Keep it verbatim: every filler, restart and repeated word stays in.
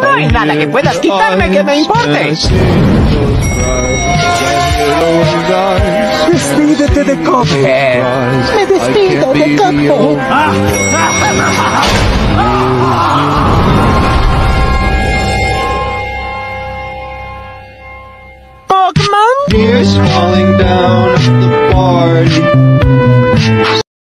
No hay nada que puedas quitarme que me importe. Despídete de Cuphead. Me despido de Cuphead. Tears falling down at the party.